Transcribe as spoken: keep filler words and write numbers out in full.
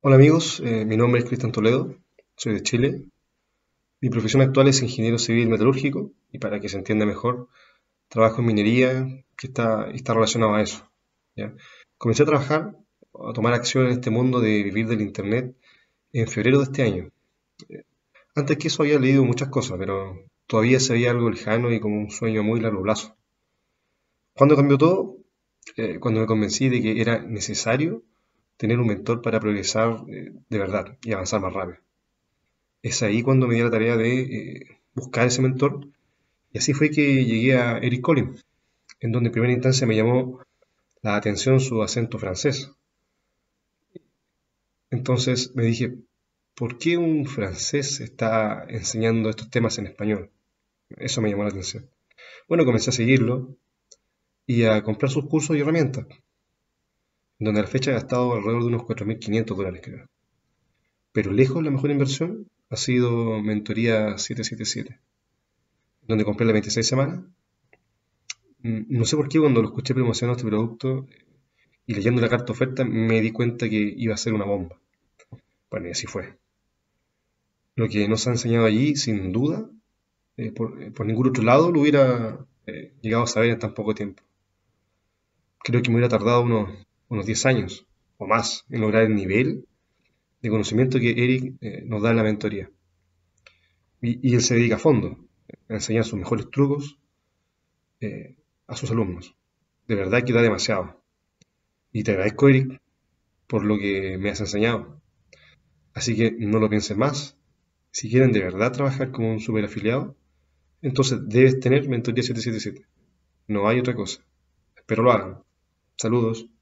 Hola amigos, eh, mi nombre es Cristian Toledo, soy de Chile. Mi profesión actual es ingeniero civil metalúrgico y para que se entienda mejor, trabajo en minería que está, está relacionado a eso. ¿Ya? Comencé a trabajar, a tomar acción en este mundo de vivir del Internet en febrero de este año. Antes que eso había leído muchas cosas, pero todavía se veía algo lejano y como un sueño a muy largo plazo. ¿Cuándo cambió todo? Eh, cuando me convencí de que era necesario tener un mentor para progresar eh, de verdad y avanzar más rápido. Es ahí cuando me di la tarea de eh, buscar ese mentor y así fue que llegué a Eric Collins, en donde en primera instancia me llamó la atención su acento francés. Entonces me dije, ¿por qué un francés está enseñando estos temas en español? Eso me llamó la atención. Bueno, comencé a seguirlo y a comprar sus cursos y herramientas, donde a la fecha he gastado alrededor de unos cuatro mil quinientos dólares, creo. Pero lejos la mejor inversión ha sido Mentoría setecientos setenta y siete, donde compré las veintiséis semanas. Mm, No sé por qué cuando lo escuché promocionar este producto y leyendo la carta oferta me di cuenta que iba a ser una bomba. Bueno, y así fue. Lo que nos ha enseñado allí, sin duda, eh, por, eh, por ningún otro lado lo hubiera eh, llegado a saber en tan poco tiempo. Creo que me hubiera tardado unos, unos diez años o más en lograr el nivel de conocimiento que Eric eh, nos da en la mentoría. Y, y él se dedica a fondo, a enseñar sus mejores trucos eh, a sus alumnos. De verdad que da demasiado. Y te agradezco, Eric, por lo que me has enseñado. Así que no lo pienses más. Si quieren de verdad trabajar como un super afiliado, entonces debes tener Mentoría setecientos setenta y siete. No hay otra cosa. Espero lo hagan. Saludos.